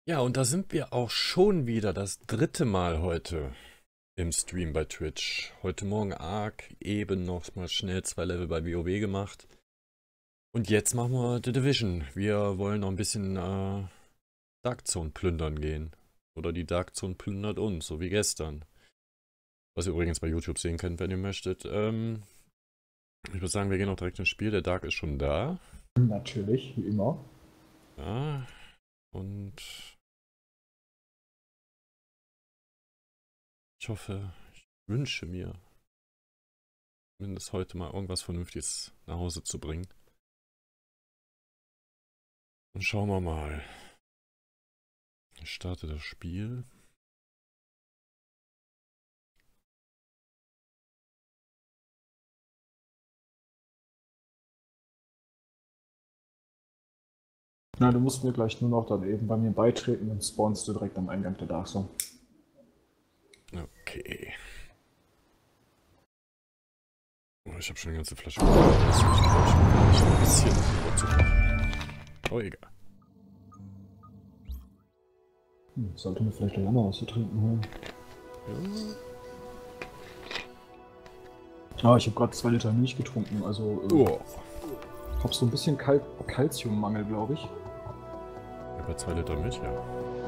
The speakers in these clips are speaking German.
Ja, und da sind wir auch schon wieder das dritte Mal heute im Stream bei Twitch. Heute Morgen arg eben noch mal schnell 2 Level bei WoW gemacht. Und jetzt machen wir The Division. Wir wollen noch ein bisschen Dark Zone plündern gehen. Oder die Dark Zone plündert uns, so wie gestern. Was ihr übrigens bei YouTube sehen könnt, wenn ihr möchtet. Ich würde sagen, wir gehen auch direkt ins Spiel. Der Dark ist schon da. Natürlich, wie immer. Ja, und ich hoffe, ich wünsche mir, zumindest heute mal irgendwas Vernünftiges nach Hause zu bringen. Und schauen wir mal. Ich starte das Spiel. Na, du musst mir gleich nur noch dann eben bei mir beitreten, dann spawnst du direkt am Eingang der Dark Zone. Okay. Oh, ich habe schon eine ganze Flasche. Das ist ein bisschen. Oh, egal. Sollte mir vielleicht auch noch was zu trinken holen. Ja. Ah, ich habe gerade 2 Liter Milch getrunken, also hab so ein bisschen Kalziummangel, glaube ich. Über 2 Liter Milch, ja.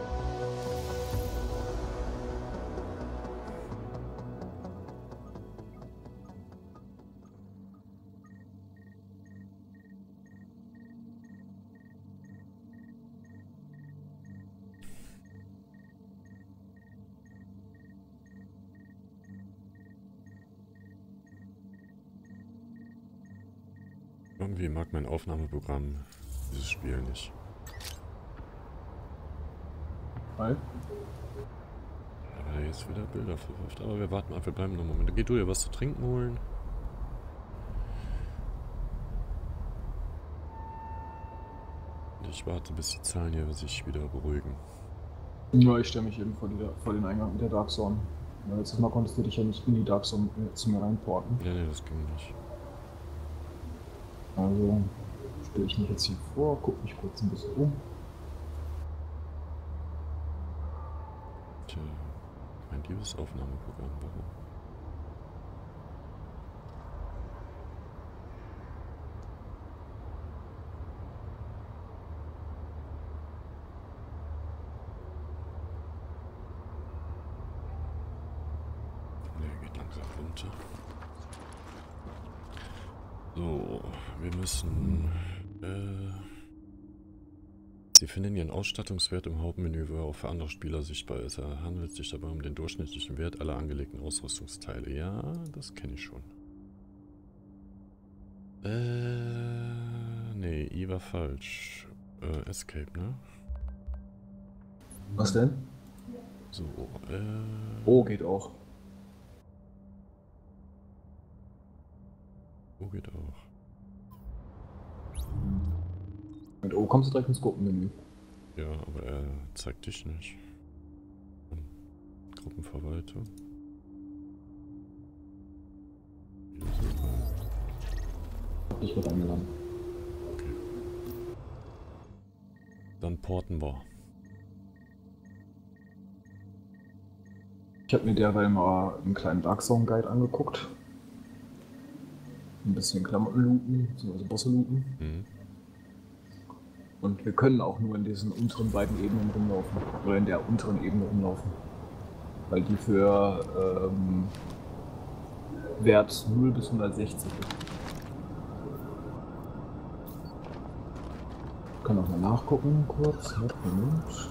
Irgendwie mag mein Aufnahmeprogramm dieses Spiel nicht. Weil? Aber jetzt wieder Bilder verwirft. Aber wir warten mal, wir bleiben noch einen Moment. Geh du dir was zu trinken holen. Und ich warte, bis die Zahlen hier sich wieder beruhigen. Ja, ich stelle mich eben vor den Eingang der Dark Zone. Ja, letztes Mal konntest du dich ja nicht in die Dark Zone zu mir reinporten. Ja, nee, das ging nicht. Also stelle ich mich jetzt hier vor, gucke mich kurz ein bisschen um. Tja, mein liebes Aufnahmeprogramm, warum? Nee, geht langsam runter. So, wir müssen... Sie finden Ihren Ausstattungswert im Hauptmenü, wo er auch für andere Spieler sichtbar ist. Er handelt sich dabei um den durchschnittlichen Wert aller angelegten Ausrüstungsteile. Ja, das kenne ich schon. Nee, I war falsch. Escape, ne? Was denn? So, O geht auch. O geht auch. Mit O kommst du direkt ins Gruppenmenü. Ja, aber er zeigt dich nicht. Gruppenverwaltung. Ich werde eingeladen. Okay. Dann porten wir. Ich habe mir derweil mal einen kleinen Dark Zone Guide angeguckt. Ein bisschen Klamotten looten, beziehungsweise Bosse looten. Mhm. Und wir können auch nur in diesen unteren beiden Ebenen rumlaufen. Oder in der unteren Ebene rumlaufen. Weil die für Wert 0 bis 160 ist. Ich kann auch mal nachgucken kurz. Moment.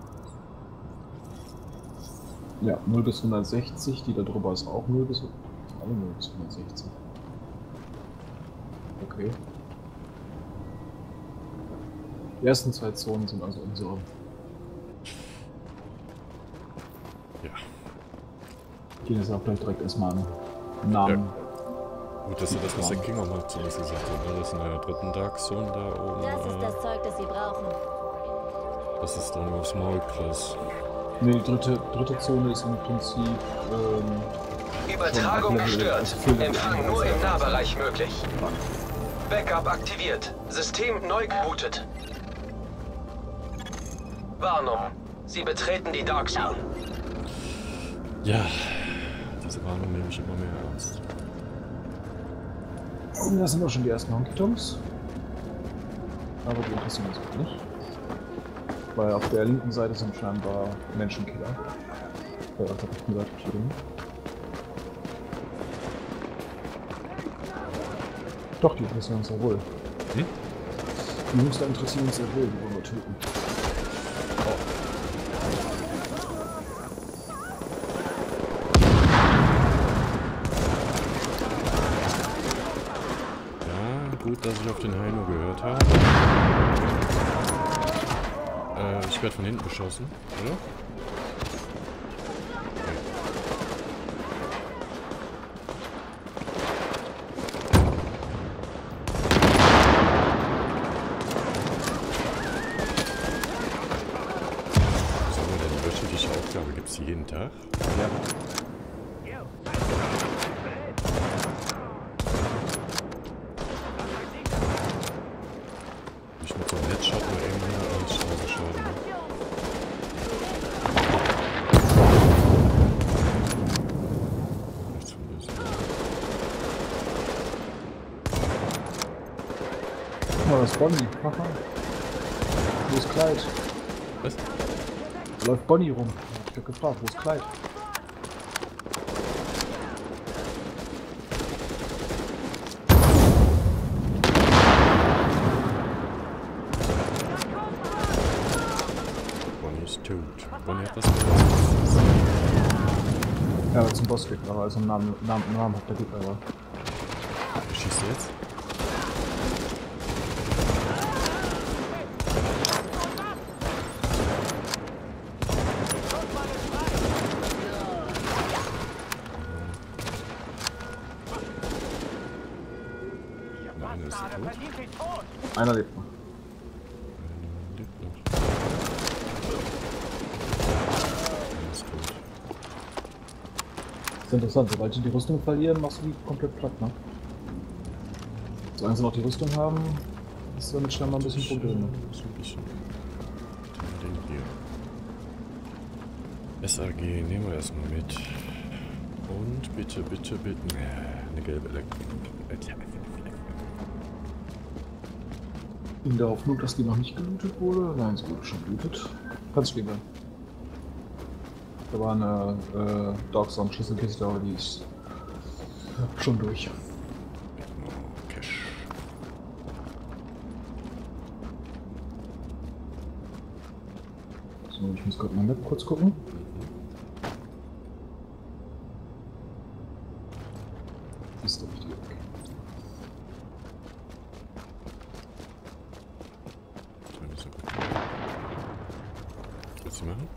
Ja, 0 bis 160, die da drüber ist auch 0 bis... alle 0 bis 160. Okay. Die ersten 2 Zonen sind also unsere. Ja. Ich gehe jetzt auch gleich direkt erstmal einen Namen. Ja. Gut, dass er das, was der King auch mal zuerst gesagt hat. Ne? Das ist in der dritten Dark Zone da oben. Das ist das Zeug, das Sie brauchen. Das ist dann aufs Maul, krass. Ne, die dritte Zone ist im Prinzip. Übertragung gestört. Empfang nur im Nahbereich möglich. Backup aktiviert. System neu gebootet. Warnung. Sie betreten die Dark Zone. Ja, diese Warnung nehme ich immer mehr ernst. Und da sind auch schon die ersten Honky-Tonks. Aber die interessieren uns auch nicht. Weil auf der linken Seite sind scheinbar Menschenkiller. Das habe ich gesagt, Entschuldigung. Doch, die interessieren uns sehr wohl. Hm? Die Jungs da interessieren uns sehr wohl, die wollen wir töten. Gut, dass ich auf den Heino gehört habe. Ich werde von hinten beschossen, oder? So, denn wöchentliche Aufgabe gibt es jeden Tag? Ja. Ich mit so einem Headshot oder irgendwie alles scheiße Schaden. Nichts von das. Oh, das ist Bonnie. Haha. Wo ist Clyde? Was? Da läuft Bonnie rum. Hab ich doch gefragt, wo ist Clyde? Bonnie hat was gemacht. Ja, das ist ein Bossgegner, also ein Namen hat der Gegner war. Wer schießt jetzt? Einer ist tot. Einer lebt noch. Das ist interessant, sobald die Rüstung verlieren, machst du die komplett platt, ne? Solange sie noch die Rüstung haben, ist damit scheinbar ein bisschen Probleme. So ein bisschen. Den hier. SAG nehmen wir erstmal mit. Und bitte, bitte, bitte. Eine gelbe Elektrik. In der Hoffnung, dass die noch nicht gelootet wurde. Nein, sie wurde schon gelootet. Kannst stehen bleiben. Da war eine Darkzone Schlüsselkiste, aber die ist schon durch. Oh, Cash. So, ich muss gerade mal Map kurz gucken. Ist der richtige Weg. Willst du machen?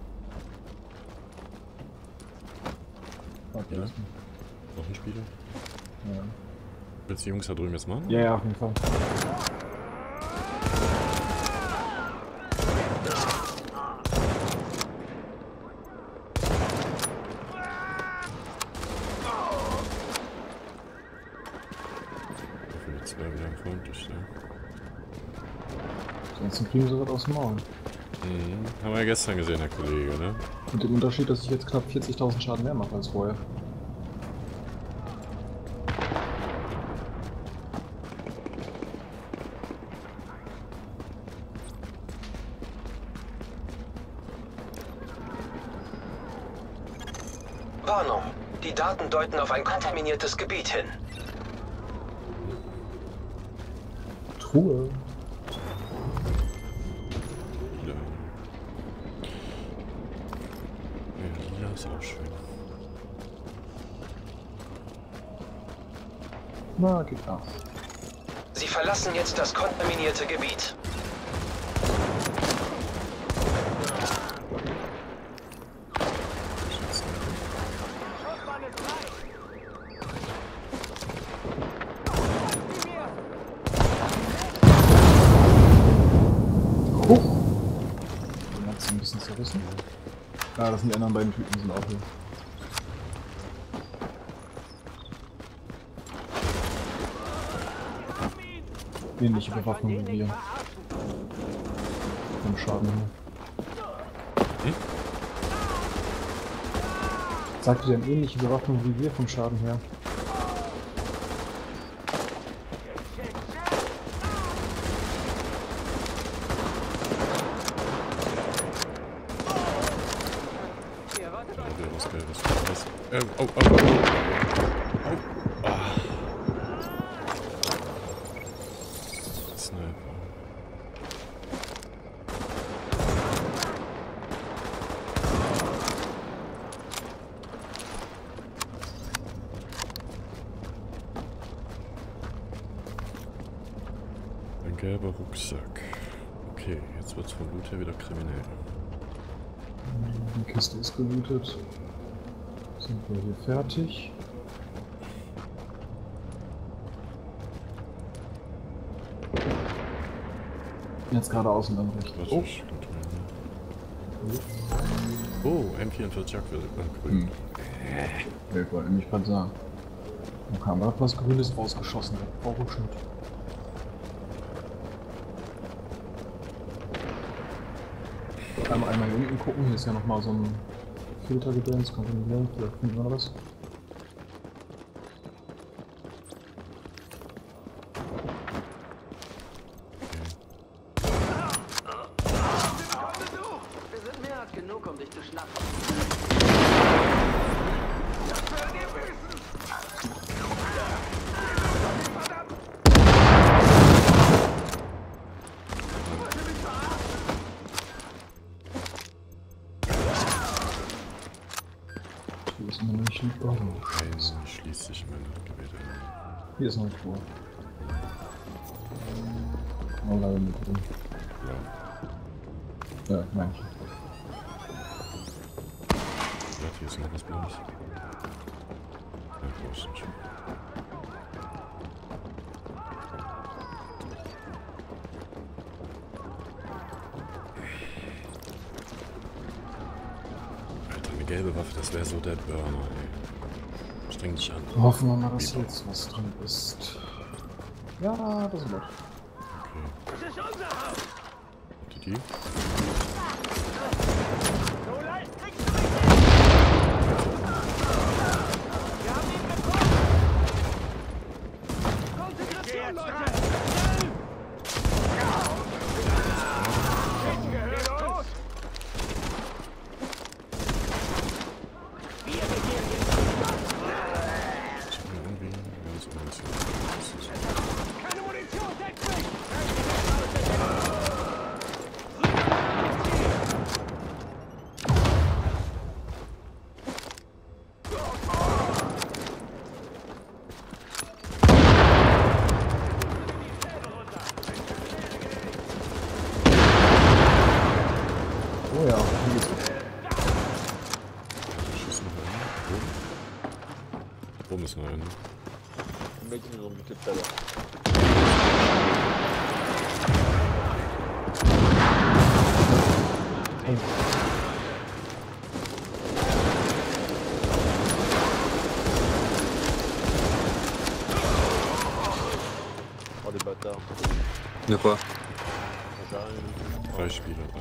Okay, Ja. Noch ein Spieler? Ja. Willst du die Jungs da drüben jetzt machen? Ja, ja, auf jeden Fall. Dafür die zwei wieder freundlich, ne? Sonst kriegen sie was aus dem Maul. Mhm. Haben wir ja gestern gesehen, Herr Kollege, ne? Mit dem Unterschied, dass ich jetzt knapp 40.000 Schaden mehr mache als vorher. Warnung. Die Daten deuten auf ein kontaminiertes Gebiet hin. Truhe. Ja. Ja, lila ist auch schön. Na, geht nach. Sie verlassen jetzt das kontaminierte Gebiet. Huch! Den hat es ein bisschen zerrissen. Ja, das sind die anderen beiden Typen, sind auch hier. Ähnliche Bewaffnung wie wir. Vom Schaden her. Sagt ihr denn ähnliche Bewaffnung wie wir vom Schaden her? Oh. Ah. Sniper. Ein gelber Rucksack. Okay, jetzt wird's vom Loot her wieder kriminell. Die Kiste ist gelootet. Sind wir hier fertig? Jetzt geradeaus und dann rechts. Oh. Oh, M44 grün. Ich wollte nämlich gerade sagen. Da kam gerade was Grünes rausgeschossen. Brauche ich nicht. Einmal hier unten gucken. Hier ist ja nochmal so ein Filtergedöns. Kontinuierlich. Vielleicht finden wir was. Genug, um dich zu schnappen. Hier ist immer nicht ein Baum. Schließt sich meine Geräte. Hier ist noch ein Tor. Oh, leider mit drin. Ja, nein. Ja, hier ist noch was Blaues. Ja, brauchst du nicht. Alter, eine gelbe Waffe, das wäre so der Burner, ey. Streng dich an. Hoffen wir mal, dass hier jetzt was drin ist. Ja, das ist gut. Okay. Warte, die? Oh ja, hier geht's gut. Schieß noch einen. Oben ist noch einer. Oh, les bâtards. De quoi? Drei Spieler, 3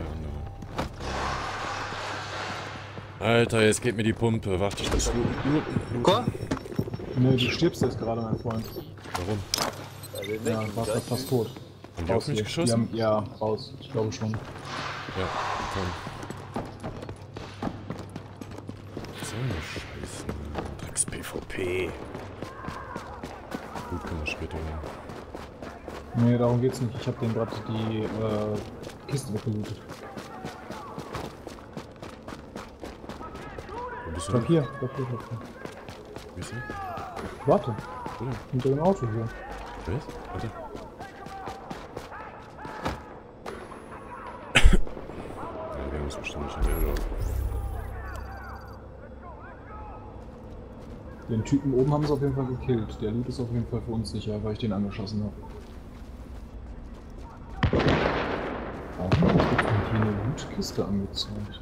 andere. Alter, jetzt geht mir die Pumpe. Warte, ich das looten. Quoi? Ne, du stirbst jetzt gerade, mein Freund. Warum? Ja, du warst halt fast tot. Haben die auf mich hier. geschossen? Die haben, ja, raus. Ich glaube schon. Ja, komm. So eine Scheiße. Drecks PvP. Gut, können wir später holen. Ne, darum geht's nicht. Ich habe den gerade die Kiste weggelootet. Wo bist Ich du? bleib hier. Wie ist er? Warte, Wo denn? hinter dem Auto hier. Was? Warte. Ja, wir haben es bestimmt nicht hinterher. Den Typen oben haben sie auf jeden Fall gekillt. Der Loot ist auf jeden Fall für uns sicher, weil ich den angeschossen habe. Warum wird hier eine Lootkiste angezeigt?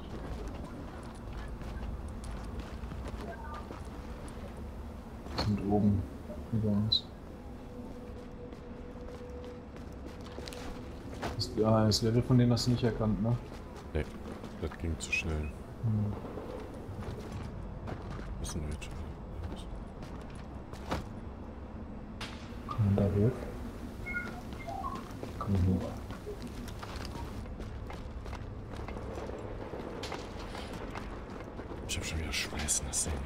Sind oben über uns. Das Level von denen hast du nicht erkannt, ne? Nee. Das ging zu schnell. Was ist denn jetzt? Kann man da hoch? Kann man hoch. Ich hab schon wieder schweißnass Ding.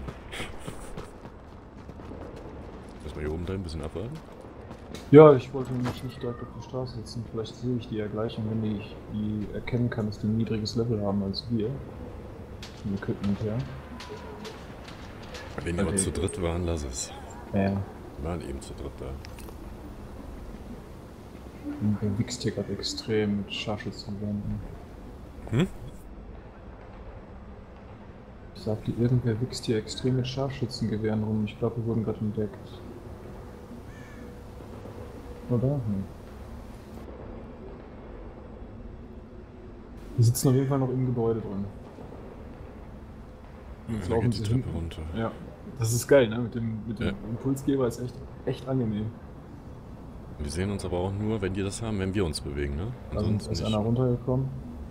Lass mal hier oben ein bisschen abwarten. Ja, ich wollte mich nicht direkt auf die Straße setzen. Vielleicht sehe ich die ja gleich und wenn ich die erkennen kann, dass die ein niedriges Level haben als wir. Vom Equipment her. Wenn die aber zu dritt waren, lass es. Ja. Wir waren eben zu dritt da. Und der wichst hier gerade extrem mit Scharfschützengewehren. Hm? Ich sagte, irgendwer wichst hier extrem mit Scharfschützengewehren rum. Ich glaube, wir wurden gerade entdeckt. Oder? Hm. Wir sitzen auf jeden Fall noch im Gebäude drin. Jetzt Da laufen geht die sie Treppe hinten. runter. Ja, das ist geil, ne? Mit dem Ja. Impulsgeber ist echt angenehm. Wir sehen uns aber auch nur, wenn die das haben, wenn wir uns bewegen, ne? Also Ansonsten ist nicht. einer runtergekommen.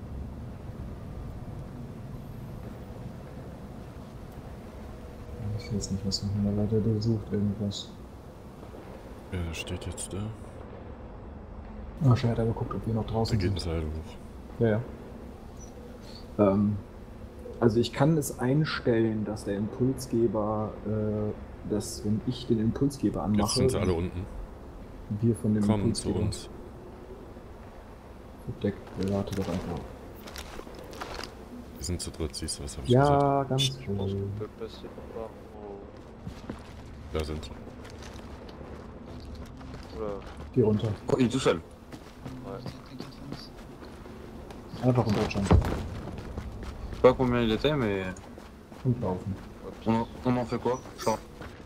Ich weiß nicht, was noch in der Leiter sucht, irgendwas. Ja, der steht jetzt da. Wahrscheinlich hat er geguckt, ob wir noch Da draußen geht sind. ein Seil hoch. Ja, ja. Also ich kann es einstellen, dass der Impulsgeber, dass wenn ich den Impulsgeber Jetzt anmache, sind sie alle unten. wir von dem Kommen zu Impulsgeber uns. verdeckt. Warte doch einfach. Wir sind zu dritt, siehst du, was hab ich gesagt? Ja, ganz Je pense qu'on schön. peut passer par Da sind sie. Oula, Geh runter. Oh, il est tout seul. ouais. Einfach runterjumpen Je sais pas combien il était, mais und laufen. on en fait quoi? Genre,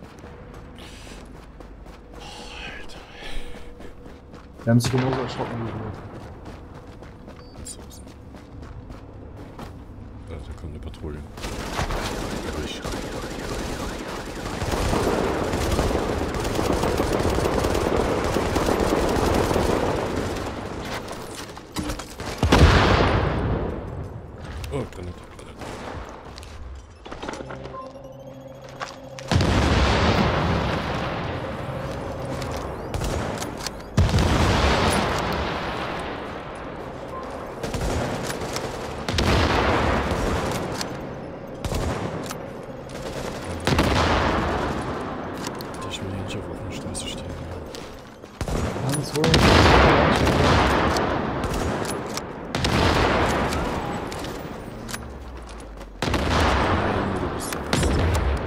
Wir haben sich genauso erschrocken wie wir. Franzosen. Da kommt eine Patrouille. Durch. Oh, Granate. Ich will hier nicht auf offener Straße stehen. Hans, hol Du bist der Beste.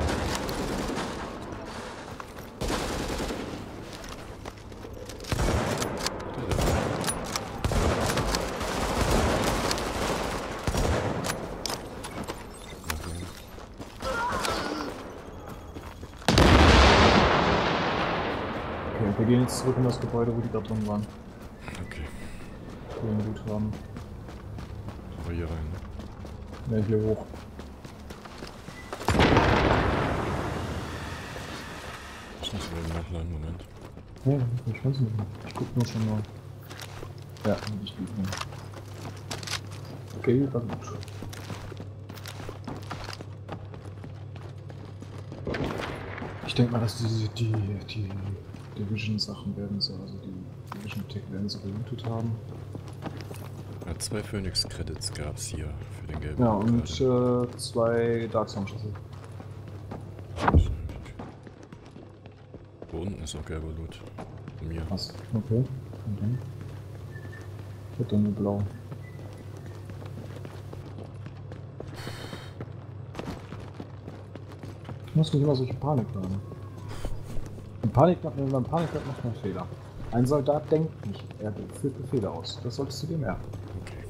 Okay, wir gehen jetzt zurück in das Gebäude, wo die gerade drin waren. Okay, Wo wir den Loot haben. aber hier rein. Ne? Ja, hier hoch. Ich muss mal nachladen, Moment. Ja, ich weiß nicht. Ich guck nur schon mal. Ja, ich liebe ihn. Okay, war gut. Ich denke mal, dass die Division-Sachen werden so, also die Division-Tech werden sie gelootet haben. Ja, 2 Phoenix Credits gab's hier für den gelben. Ja, und gerade. 2 Dark Sound-Schlüssel. Wo unten ist auch gelber Loot. Von mir. Was? Okay. Und dann? Wird dann nur blau. Ich muss nicht immer solche Panik haben. Wenn man Panik hat, macht man Fehler. Ein Soldat denkt nicht, er führt Befehle aus. Das solltest du dir merken. Okay.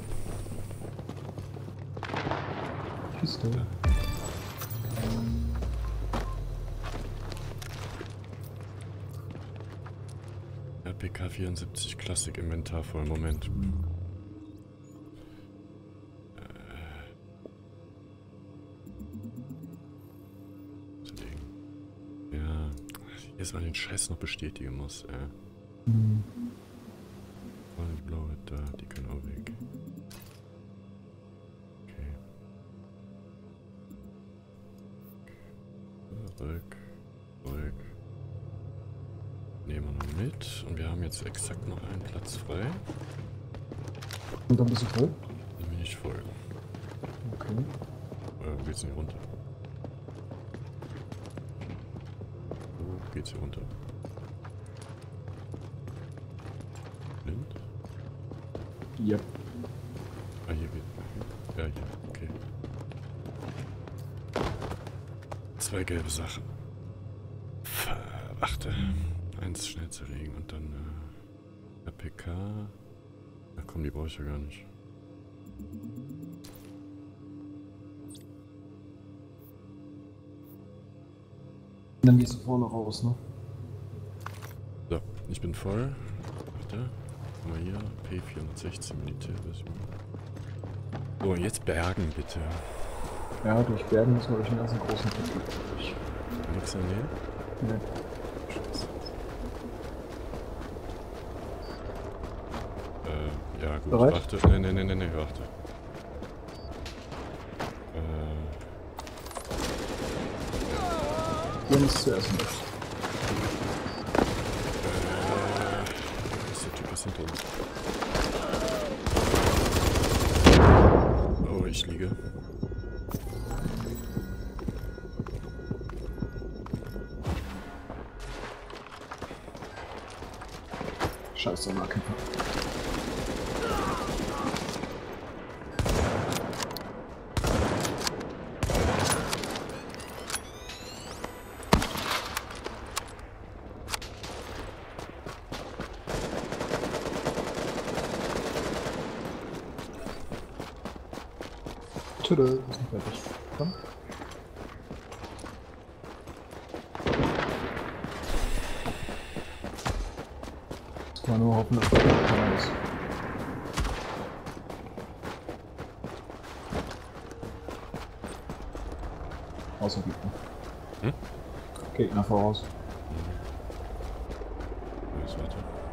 Kiste. RPK 74 Klassik Inventar voll. Moment. Ja, jetzt mal den Scheiß noch bestätigen muss. Voll die blaue da, die können auch weg. Okay. Zurück. Zurück. Nehmen wir noch mit. Und wir haben jetzt exakt noch einen Platz frei. Und dann bist du voll? Dann bin ich voll. Okay. Wo geht's denn hier runter? Wo geht's hier runter? Blind? Ja. Ah, hier geht. Ja, hier. Okay. 2 gelbe Sachen. Verachte. 1 schnell zerlegen und dann APK. Ach komm, die brauche ich ja gar nicht. Dann gehst du vorne raus, ne? So, ich bin voll. Warte. Guck mal hier. P416 Militärversion. So, jetzt bergen bitte. Ja, durch Bergen müssen wir durch den ganzen großen Putz durch. Nix an der? Ne. Scheiße. Ja gut, Bereit? warte. Nee, warte. Jens zuerst mit. Ist der Typ was hinter uns? Oh, ich liege. Scheiße, Nahkämpfer. Tüdel, ist nicht fertig. Komm. Jetzt kann man nur hoffen, dass der keiner ist. Außer Gegner. Hm? Gegner voraus. Jetzt warte.